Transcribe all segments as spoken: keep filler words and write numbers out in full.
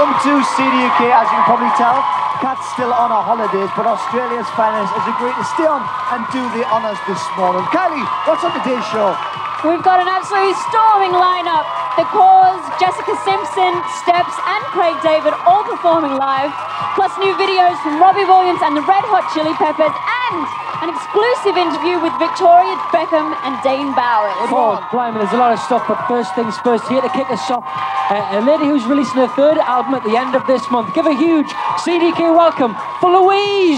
Welcome to C D U K. As you can probably tell, Kat's still on her holidays, but Australia's finest has agreed to stay on and do the honours this morning. Kylie, what's on today's show? We've got an absolutely storming lineup. The Cause, Jessica Simpson, Steps and Craig David all performing live, plus new videos from Robbie Williams and the Red Hot Chili Peppers, and an exclusive interview with Victoria Beckham and Dane Bowers. Oh, blimey, there's a lot of stuff, but first things first, here to kick us off, uh, a lady who's releasing her third album at the end of this month. Give a huge C D K welcome for Louise!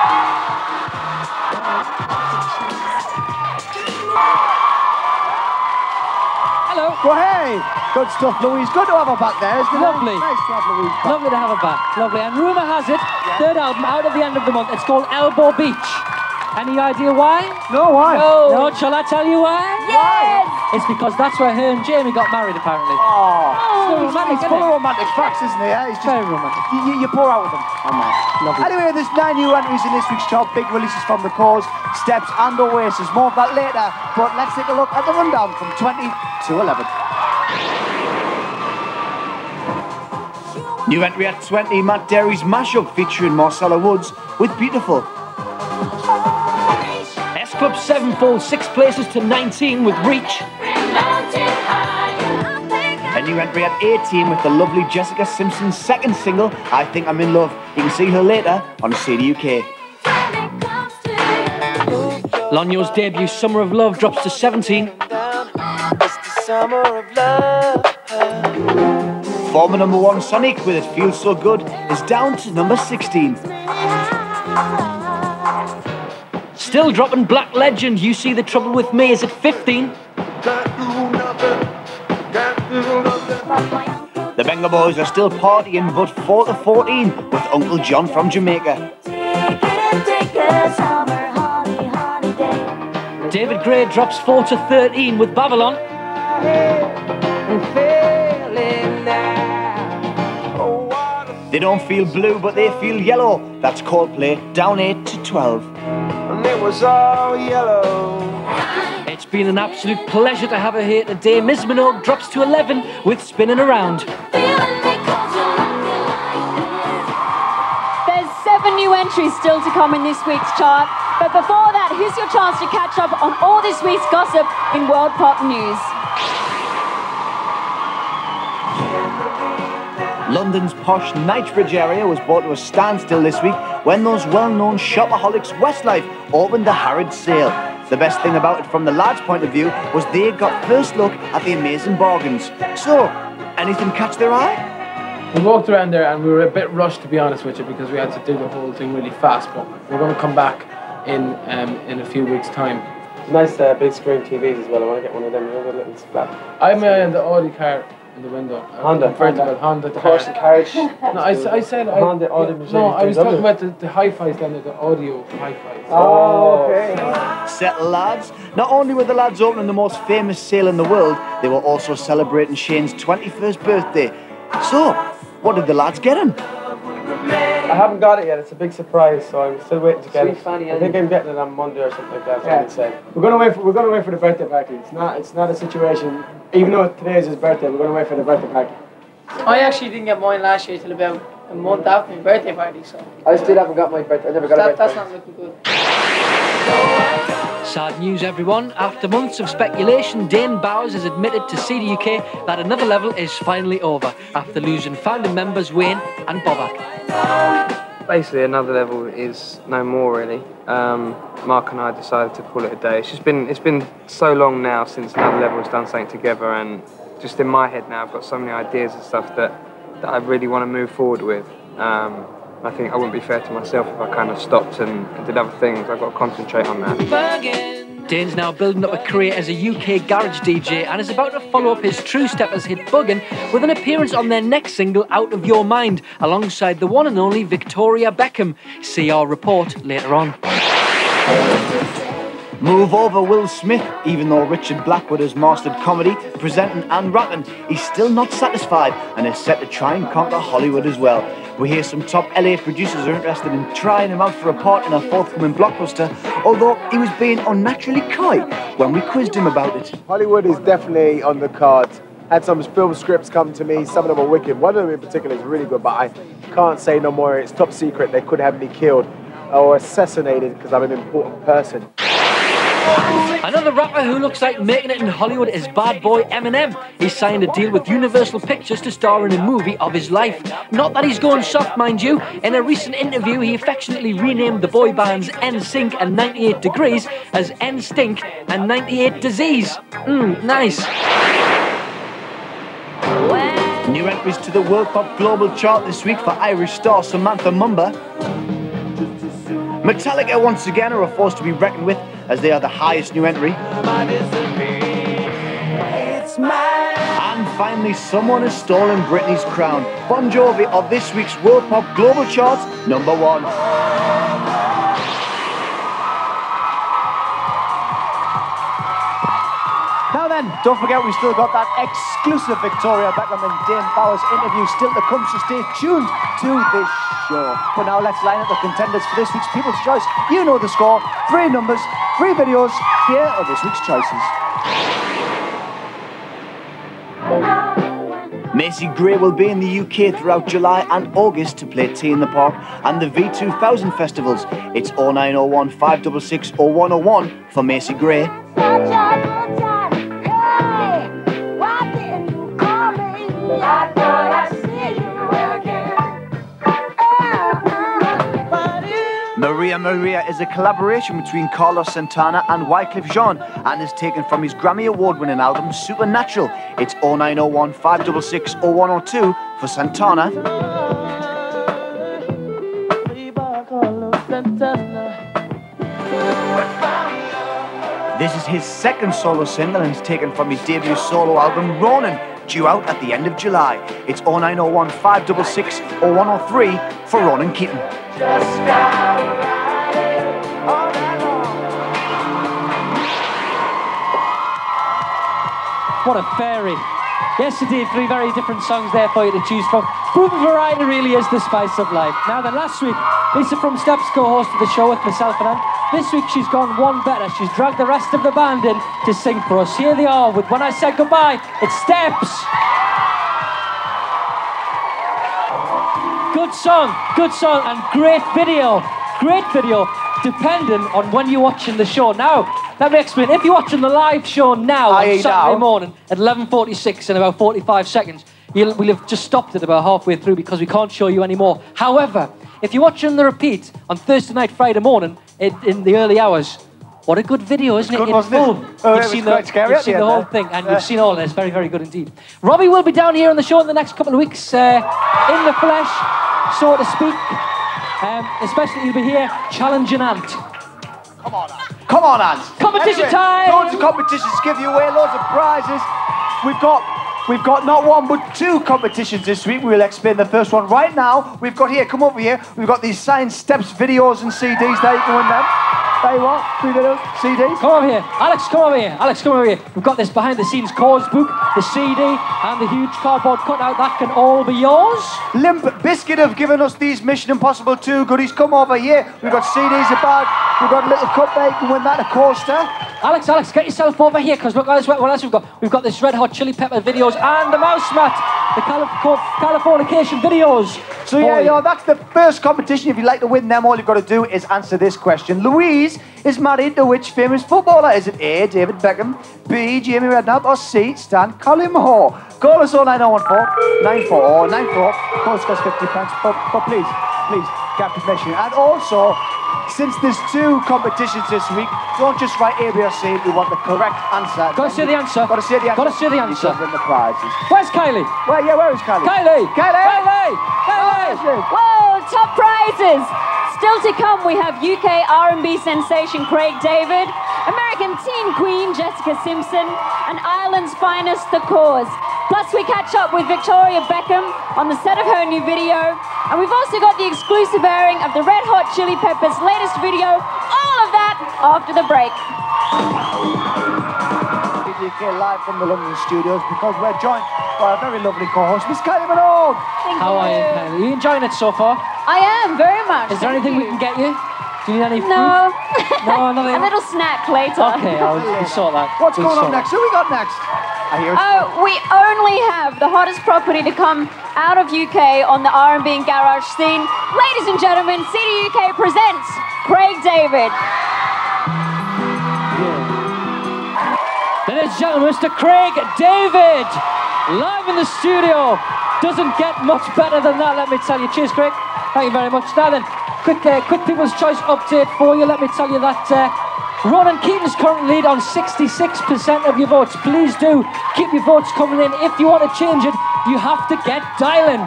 Hello. Well, hey, good stuff, Louise. Good to have her back there, isn't it? Lovely. Nice to have Louise back. Lovely to have her back. Lovely. And rumour has it, yeah. third album out at the end of the month. It's called Elbow Beach. Any idea why? No, why? No. No, shall I tell you why? Yes! It's because that's where her and Jamie got married, apparently. Oh, oh romantic, it's full of romantic facts, isn't it? Yeah, it's just, very romantic. You, you, you pour out with them. Oh, man. Lovely. Anyway, there's nine new entries in this week's chart. Big releases from The Cause, Steps and Oasis. More of that later, but let's take a look at the rundown from twenty to eleven. New entry at twenty, Matt Derry's mashup featuring Marcella Woods with Beautiful. Club seven falls six places to nineteen with Reach. A new entry at eighteen with the lovely Jessica Simpson's second single, I Think I'm in Love. You can see her later on C D U K. Lonyo's debut Summer of Love drops to seventeen. Former number one Sonic with It Feels So Good is down to number sixteen. Still dropping Black Legend, You See the Trouble With Me is at fifteen. The Benga Boys are still partying, but four to fourteen with Uncle John from Jamaica. David Gray drops four to thirteen with Babylon. They don't feel blue, but they feel yellow. That's Coldplay, down eight to twelve. And it was all yellow. It's been an absolute pleasure to have her here today. Miz Minogue drops to eleven with Spinning Around. There's seven new entries still to come in this week's chart. But before that, here's your chance to catch up on all this week's gossip in World Pop News. London's posh Knightsbridge area was brought to a standstill this week when those well-known shopaholics Westlife opened the Harrods sale. The best thing about it from the lads' point of view was they got first look at the amazing bargains. So, anything catch their eye? We walked around there and we were a bit rushed, to be honest with you, because we had to do the whole thing really fast, but we're going to come back in um, in a few weeks' time. Nice uh, big screen T Vs as well. I want to get one of them, you know, the little flat. I'm uh, in the Audi car in the window. Honda. Honda. Honda. The horse and carriage. No, I, I said... I, Honda, Audi, yeah, no, I was talking about the, the hi-fis down there, the audio hi-fis. Oh, okay. Settle lads. Not only were the lads opening the most famous sale in the world, they were also celebrating Shane's twenty-first birthday. So, what did the lads get him? I haven't got it yet. It's a big surprise, so I'm still waiting to get Sweet it. Fanny, I think I'm getting it on Monday or something like that. Yeah. I'd say. We're gonna wait for we're gonna wait for the birthday party. It's not it's not a situation. Even though today is his birthday, we're gonna wait for the birthday party. I actually didn't get mine last year till about a month after my birthday party, so... I still haven't got my birthday. I never got that, a birthday That's party. not looking good. Sad news, everyone. After months of speculation, Dane Bowers has admitted to C D U K that Another Level is finally over after losing founding members Wayne and Bobak. Basically, Another Level is no more, really. Um, Mark and I decided to call it a day. It's just been it's been so long now since Another Level has done something together, and just in my head now, I've got so many ideas and stuff that that I really want to move forward with. Um, I think I wouldn't be fair to myself if I kind of stopped and, and did other things. I've got to concentrate on that. Dane's now building up a career as a U K garage D J and is about to follow up his True Steppers hit Buggin' with an appearance on their next single, Out of Your Mind, alongside the one and only Victoria Beckham. See our report later on. Move over Will Smith. Even though Richard Blackwood has mastered comedy, presenting and rapping, he's still not satisfied and is set to try and conquer Hollywood as well. We hear some top L A producers are interested in trying him out for a part in a forthcoming blockbuster, although he was being unnaturally coy when we quizzed him about it. Hollywood is definitely on the cards. had some film scripts come to me. Some of them are wicked. One of them in particular is really good, but I can't say no more. It's top secret. They could have me killed or assassinated because I'm an important person. Another rapper who looks like making it in Hollywood is bad boy Eminem. He signed a deal with Universal Pictures to star in a movie of his life. Not that he's going soft, mind you. In a recent interview, he affectionately renamed the boy bands N Sync and ninety-eight degrees as N Stink and ninety-eight Disease. Mmm, nice. New entries to the World Pop Global Chart this week for Irish star Samantha Mumba. Metallica once again are a force to be reckoned with, as they are the highest new entry. And finally, someone has stolen Britney's crown. Bon Jovi of this week's World Pop Global Chart, number one. Now then, don't forget we've still got that exclusive Victoria Beckham and Dame Bowers interview still to come, so stay tuned to this show. But now let's line up the contenders for this week's People's Choice. You know the score. Three numbers, three videos. Here are this week's choices. Macy Gray will be in the U K throughout July and August to play Tea in the Park and the V two thousand festivals. It's oh nine oh one, five six six, oh one oh one for Macy Gray. Maria Maria is a collaboration between Carlos Santana and Wyclef Jean and is taken from his Grammy Award-winning album Supernatural. It's oh nine oh one, five six six, oh one oh two for Santana. This is his second solo single and is taken from his debut solo album Ronin, due out at the end of July. It's oh nine oh one, five six six, oh one oh three for Ronan Keaton. What a fairy. Yes, indeed, three very different songs there for you to choose from. Proven variety really is the spice of life. Now then, last week, Lisa from Steps co-hosted the show with myself and Ant. This week she's gone one better. She's dragged the rest of the band in to sing for us. Here they are with When I Said Goodbye. It's Steps. Good song, good song, and great video. Great video, depending on when you're watching the show. Now, let me explain. If you're watching the live show now on Saturday now. morning at eleven forty-six in about forty-five seconds, you'll, we'll have just stopped it about halfway through because we can't show you anymore. However, if you're watching the repeat on Thursday night, Friday morning, in, in the early hours, what a good video, isn't it? Good, in wasn't full. it? Oh, you've it seen was the, scary you've seen the whole there. thing, and yeah. you've seen all this. Very, very good indeed. Robbie will be down here on the show in the next couple of weeks, uh, in the flesh, so to speak. Um, especially he'll be here challenging Ant. Come on, Ant. Come on, Ant. Competition anyway, time! Loads of competitions to give you away, loads of prizes. We've got we've got not one but two competitions this week. We'll explain the first one right now. We've got here, come over here. We've got these signed Steps videos and C Ds there. You can win them. There you are, three videos, C Ds. Come over here. Alex, come over here. Alex, come over here. We've got this behind the scenes cause book, the C D, and the huge cardboard cutout. That can all be yours. Limp Biscuit have given us these Mission Impossible two goodies. Come over here. We've got C Ds, a bag. We've got a little cup there. You can win that, a coaster. Alex, Alex, get yourself over here, because look what else we've got. We've got this Red Hot Chili Pepper videos and the mouse mat, the Calif Californication videos. So yeah, yeah, that's the first competition. If you'd like to win them, all you've got to do is answer this question. Louise is married to which famous footballer? Is it A, David Beckham, B, Jamie Redknapp, or C, Stan Collymore? Call us oh nine oh one four, nine four oh nine four. Call us cost fifty pence, but, but please, please, get permission. And also, since there's two competitions this week, don't just write A, B, or C. We want the correct answer. Gotta say the answer. Gotta say the answer. Gotta say the answer. Win the prizes. Where's Kylie? Where, yeah, where is Kylie? Kylie! Kylie! Kylie! Kylie! Whoa, top prizes! Still to come, we have U K R and B sensation Craig David, American teen queen Jessica Simpson, and Ireland's finest The Cause. Plus, we catch up with Victoria Beckham on the set of her new video, and we've also got the exclusive airing of the Red Hot Chili Peppers' latest video. All of that after the break. C D U K live from the London studios because we're joined by a very lovely co-host, Miss Kylie Minogue. Thank How you. are you, Kylie? Are you enjoying it so far? I am, very much. Is there Thank anything you. we can get you? Do you need any No. food? No, nothing. A little snack later. Okay, I'll we'll sort that. What's We'll going on sort next? Who we got next? I hear it's Oh, we only have the hottest property to come out of U K on the R and B and garage scene. Ladies and gentlemen, C D U K presents Craig David. Ladies and gentlemen, Mister Craig David, live in the studio. Doesn't get much better than that, let me tell you. Cheers, Craig. Thank you very much. Now then, quick, uh, quick People's Choice update for you. Let me tell you that uh, Ronan Keaton's currently lead on sixty-six percent of your votes. Please do keep your votes coming in. If you want to change it, you have to get dialing.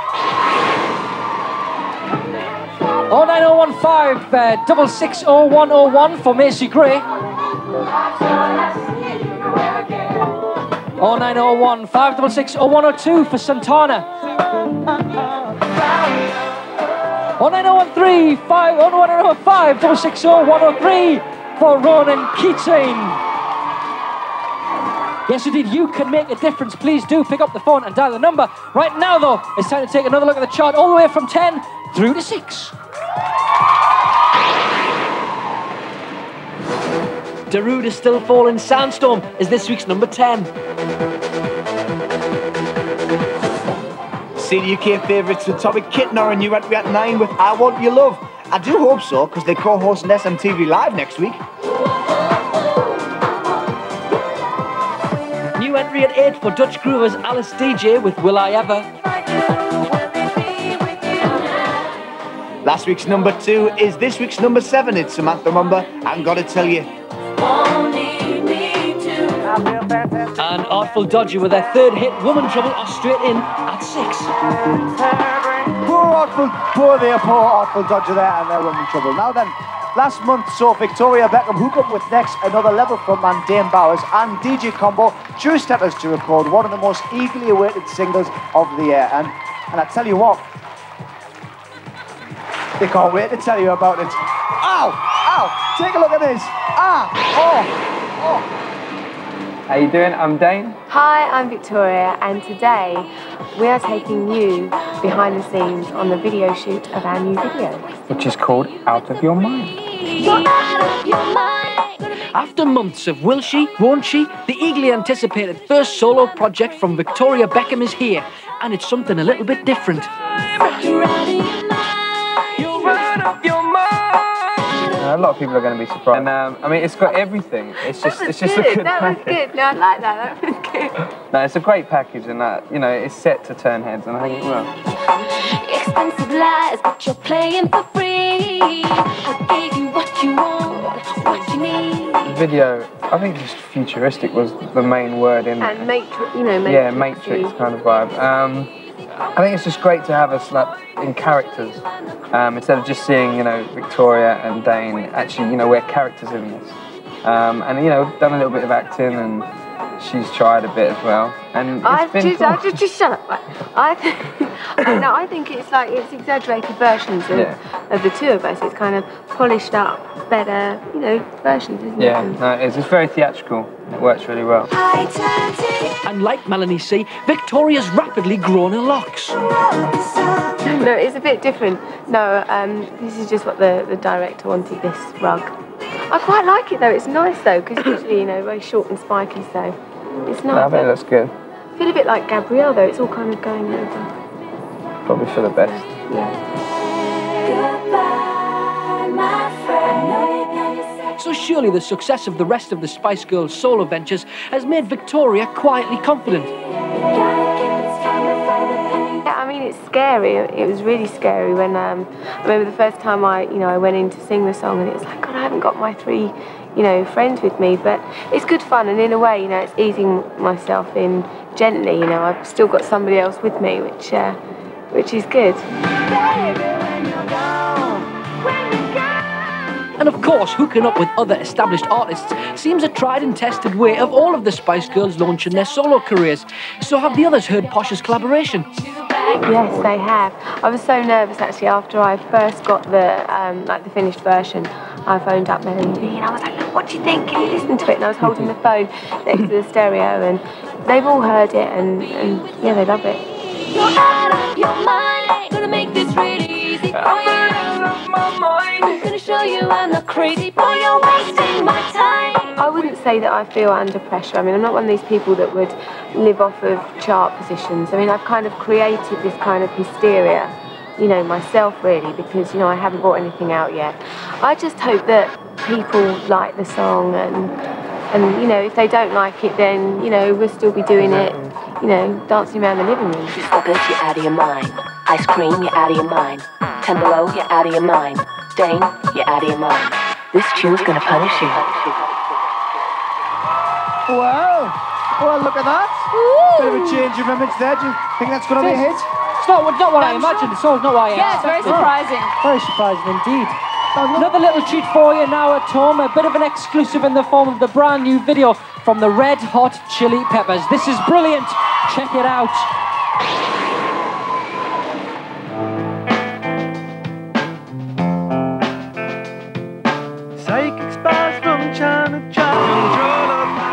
oh nine oh one five, uh, six six oh one oh one for Macy Gray. oh nine oh one five six six oh one oh two for Santana. oh nine oh one three five oh one oh five six six oh one oh three for Ronan Keating. Yes, indeed, you can make a difference. Please do pick up the phone and dial the number. Right now, though, it's time to take another look at the chart all the way from ten through to six. Darude is Still Falling Sandstorm is this week's number ten. C D U K favourites with Tommy Kittner and new entry at nine with I Want Your Love. I do hope so, because they're co-hosting S M T V Live next week. New entry at eight for Dutch Groovers Alice D J with Will I Ever. Last week's number two is this week's number seven. It's Samantha Mumba, I'm Gotta Tell You. And Artful Dodger with their third hit, Woman Trouble, are straight in at six. Poor Artful, poor there, poor Artful Dodger there, and their Woman Trouble. Now then, last month saw Victoria Beckham hook up with next Another Level frontman Dame Bowers and D J combo True Steppers to record one of the most eagerly awaited singles of the year. And, and I tell you what, they can't wait to tell you about it. Ow! Ow! Take a look at this! Ah! Oh! Oh! How you doing? I'm Dane. Hi, I'm Victoria, and today we are taking you behind the scenes on the video shoot of our new video, Which is called Out of Your Mind. After months of will she, won't she, the eagerly anticipated first solo project from Victoria Beckham is here, and it's something a little bit different. Uh, a lot of people are going to be surprised. And um, I mean, it's got everything. It's just, that was it's just good. a good That package. was good. No, I like that. That was good. No, it's a great package, and that you know, it's set to turn heads, and I think it will. Expensive lies, but you're playing for free. I gave you what you want, what you need. The video, I think just futuristic was the main word in it. And matrix, you know, matrix. Yeah, Matrix kind of vibe. Um, I think it's just great to have us like in characters um, instead of just seeing, you know, Victoria and Dane. Actually, you know, we're characters in this, um, and you know, done a little bit of acting, and she's tried a bit as well. And it's I've been just, cool. I've just, just shut up. I think, no, I think it's like it's exaggerated versions of, Yeah. of the two of us. It's kind of polished up, better, you know, versions, isn't Yeah, it? no, it's, it's very theatrical. It works really well. And like Melanie C, Victoria's rapidly grown her locks. No, it's a bit different. No, um, this is just what the, the director wanted, this rug. I quite like it though, it's nice though, because usually, you know, very short and spiky, so it's nice. I think it looks good. I feel a bit like Gabrielle though, it's all kind of going over. Probably for the best. Yeah. So surely the success of the rest of the Spice Girls solo ventures has made Victoria quietly confident. Yeah, I mean, it's scary. It was really scary when um, I remember the first time I, you know, I went in to sing the song, and it was like, God, I haven't got my three, you know, friends with me. But it's good fun, and in a way, you know, it's easing myself in gently. You know, I've still got somebody else with me, which, uh, which is good. And of course, hooking up with other established artists seems a tried and tested way of all of the Spice Girls launching their solo careers. So have the others heard Posh's collaboration? Yes, they have. I was so nervous actually after I first got the um, like the finished version. I phoned up Melanie B and I was like, look, what do you think? Can you listen to it? And I was holding the phone next to the stereo, and they've all heard it, and, and yeah, they love it. You're out of your mind, gonna make this really easy for you. I'm gonna show you I'm not crazy, boy, you're wasting my time. I wouldn't say that I feel under pressure. I mean, I'm not one of these people that would live off of chart positions. I mean, I've kind of created this kind of hysteria, you know, myself really, because, you know, I haven't brought anything out yet. I just hope that people like the song, and, and you know, if they don't like it, then, you know, we'll still be doing it, you know, dancing around the living room. Sugar, you're out of your mind. Ice cream, you're out of your mind. Ten Below, you're out of your mind. Dane, you're out of your mind. This tune's gonna punish you. Wow. Well, look at that. Ooh. Bit of a change of image there. Do you think that's going to be a hit? It's not, not what I imagined. It's not what I Yeah, it's very surprising. Very surprising indeed. Another little treat for you now at home. A bit of an exclusive in the form of the brand new video from the Red Hot Chili Peppers. This is brilliant. Check it out. Psychic spies from China, China.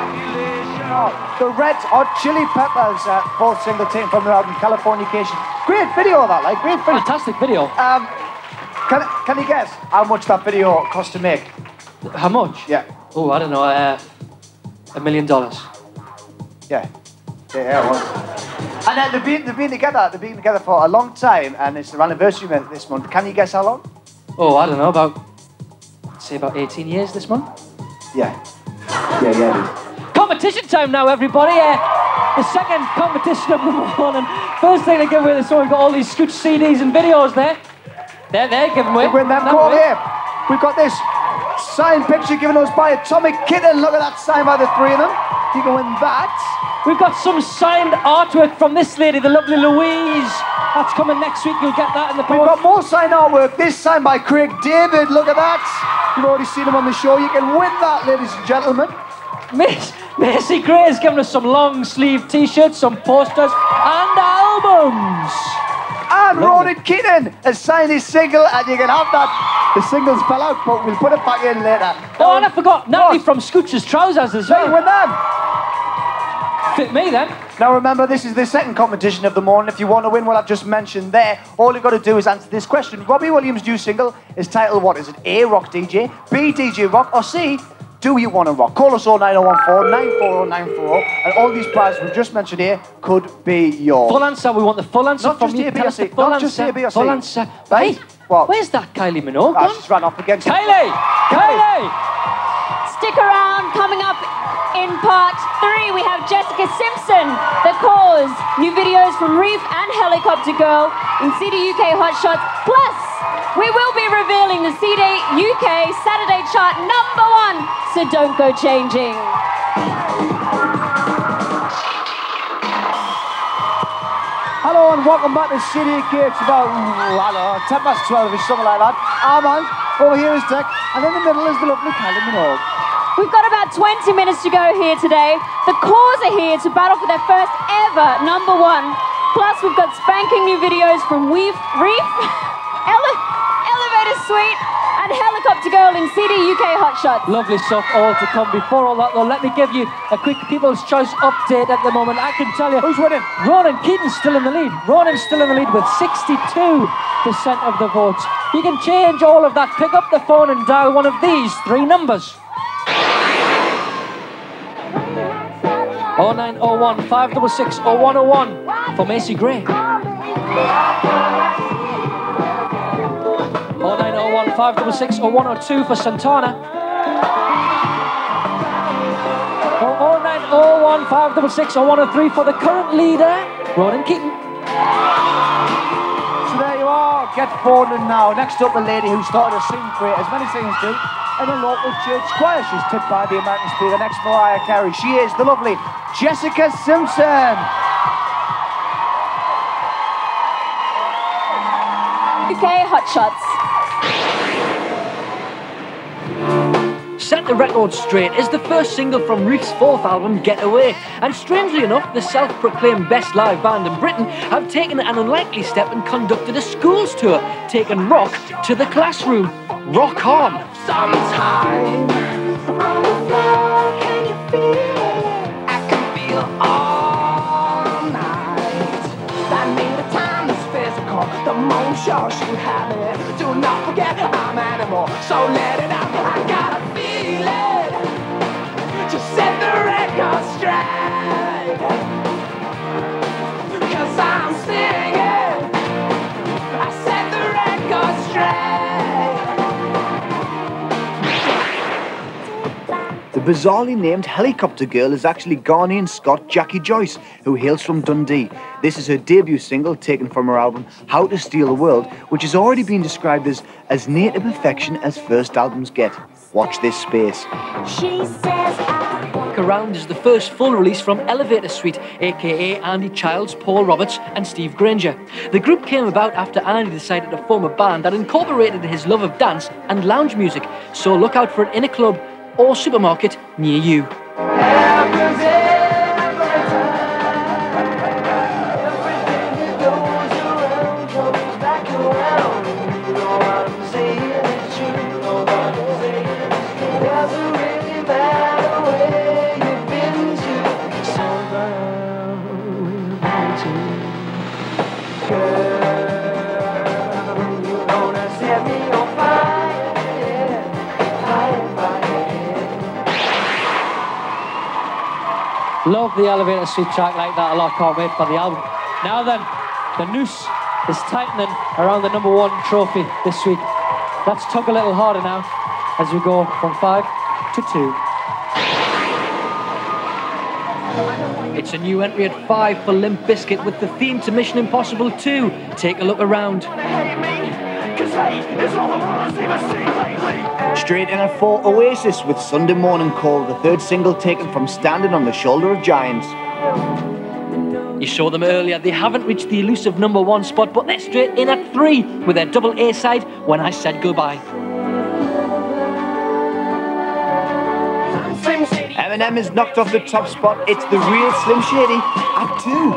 The Red Hot Chili Peppers, uh, fourth single taken from their album Californication. Great video, that, like, great video. Fantastic video. Um, can, can you guess how much that video cost to make? How much? Yeah. Oh, I don't know, uh, a million dollars. Yeah. Yeah, yeah, it was. And uh, they've, been, they've been together, they've been together for a long time, and it's their anniversary this month. Can you guess how long? Oh, I don't know, about, say about eighteen years this month? Yeah. Yeah, yeah. Competition time now, everybody. Uh, the second competition of the morning. First thing to give away this one, we've got all these Scooch C Ds and videos there. There, there, give them away. Win them, come over here. We've got this signed picture given us by Atomic Kitten. Look at that sign by the three of them. You can win that. We've got some signed artwork from this lady, the lovely Louise. That's coming next week. You'll get that in the post. We've got more signed artwork. This signed by Craig David. Look at that. You've already seen him on the show. You can win that, ladies and gentlemen. Miss Macy Gray has given us some long sleeve t-shirts, some posters and albums. And Ronan Keaton has signed his single, and you can have that. The singles fell out, but we'll put it back in later. Oh, and I forgot, Natalie from Scooch's Trousers as well. You win them. Fit me then. Now remember, this is the second competition of the morning. If you want to win what I've just mentioned there, all you've got to do is answer this question. Robbie Williams' new single is titled what? Is it A, Rock D J, B, D J Rock, or C, Do You Want to Rock? Call us all nine oh one four, nine four oh nine four oh, and all these prizes we've just mentioned here could be yours. Full answer, we want the full answer Not from just you. A, B, or C. Full Not answer, just A, B, or C. full answer. Right? Hey, what? Where's that Kylie Minogue? Ah, she's run off against Kylie! Kylie! Stick around, coming up in part three, we have Jessica Simpson, The Cause, new videos from Reef and Helicopter Girl in C D U K Hot Shots. Plus, we will be revealing the C D U K Saturday chart number one, so don't go changing. Hello and welcome back to C D U K. It's about, I don't know, ten past twelve or something like that. Armand, over here is Dec, and in the middle is the lovely Kylie Minogue. We've got about twenty minutes to go here today. The Cause are here to battle for their first ever number one. Plus, we've got spanking new videos from Reef, Reef Ele Elevator Suite, and Helicopter Girl in C D U K Hot Shots. Lovely stuff all to come. Before all that, though, let me give you a quick People's Choice update at the moment. I can tell you... Who's winning? Ronan Keaton's still in the lead. Ronan's still in the lead with sixty-two percent of the votes. You can change all of that. Pick up the phone and dial one of these three numbers. oh nine oh one, five six six, oh one oh one for Macy Gray. oh nine oh one, five six six, oh one oh two for Santana. oh nine oh one, five six six, oh one oh three for the current leader, Ronan Keaton. So there you are, get phoning now. Next up, the lady who started to sing for as many singers do in a local church choir. She's tipped by the American Speaker. Next, Mariah Carey. She is the lovely Jessica Simpson. U K Hot Shots. Set the record straight is the first single from Reef's fourth album, Get Away. And strangely enough, the self-proclaimed best live band in Britain have taken an unlikely step and conducted a schools tour, taking rock to the classroom. Rock on! Sometimes on the floor, can you feel it? I can feel all night. That means the time is physical, the moon shows you have it. Do not forget I'm animal, so let it out. I gotta feel it. The bizarrely named Helicopter Girl is actually Ghanaian Scot Jackie Joyce, who hails from Dundee. This is her debut single taken from her album How to Steal the World, which has already been described as as near to perfection as first albums get. Watch this space. She says Around is the first full release from Elevator Suite, aka Andy Childs, Paul Roberts and Steve Granger. The group came about after Andy decided to form a band that incorporated his love of dance and lounge music, so look out for it in a club or supermarket near you. Love the Elevator Suite track like that a lot, can't wait for the album. Now then, the noose is tightening around the number one trophy this week. Let's tug a little harder now as we go from five to two. It's a new entry at five for Limp Bizkit with the theme to Mission Impossible two. Take a look around. Straight in at four, Oasis with Sunday Morning Call, the third single taken from Standing on the Shoulder of Giants. You saw them earlier, they haven't reached the elusive number one spot, but they're straight in at three with their double A side, When I Said Goodbye. Eminem is knocked off the top spot, it's the real Slim Shady at two.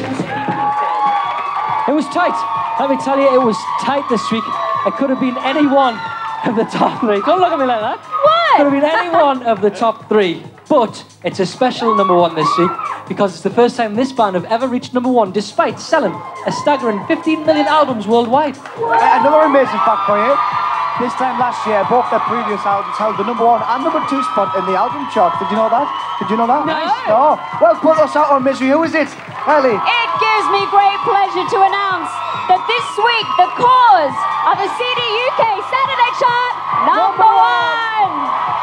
It was tight. Let me tell you, it was tight this week. It could have been any one of the top three. Don't look at me like that. What? Could have been any one of the top three. But it's a special number one this week because it's the first time this band have ever reached number one despite selling a staggering fifteen million albums worldwide. Another amazing fact for you. This time last year, both their previous albums held the number one and number two spot in the album chart. Did you know that? Did you know that? No. No. Well, put us out on misery. Who is it? Kylie. It gives me great pleasure to announce that this week the cause of the C D U K Saturday chart number one.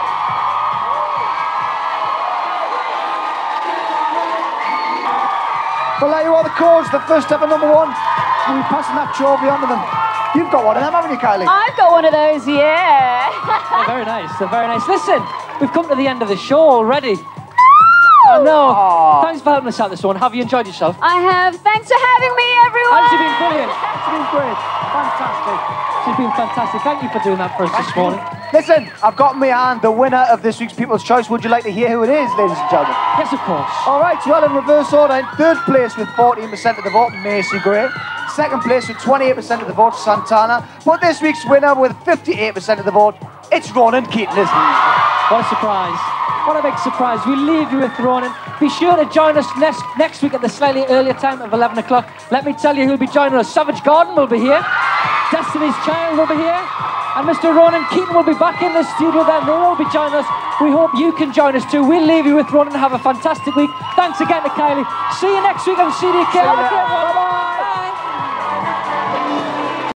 Well, there you are, the cause, the first ever number one. We'll be passing that trophy on to them. You've got one of them, haven't you, Kylie? I've got one of those, yeah. They're very nice, they're very nice. Listen, we've come to the end of the show already. I know. Aww. Thanks for helping us out this one. Have you enjoyed yourself? I have. Thanks for having me, everyone. Has she been brilliant? It's been great. Fantastic. She's been fantastic. Thank you for doing that for us this morning. Listen, I've got in my hand the winner of this week's People's Choice. Would you like to hear who it is, ladies and gentlemen? Yes, of course. All right, well, in reverse order, in third place with fourteen percent of the vote, Macy Gray. Second place with twenty-eight percent of the vote, Santana. But this week's winner with fifty-eight percent of the vote, it's Ronan Keaton, isn't it? What a surprise. What a big surprise. We leave you with Ronan. Be sure to join us next, next week at the slightly earlier time of eleven o'clock. Let me tell you who'll be joining us. Savage Garden will be here. Destiny's Child will be here. And Mister Ronan Keaton will be back in the studio then. They will be joining us. We hope you can join us too. We'll leave you with Ronan. Have a fantastic week. Thanks again to Kylie. See you next week on C D U K.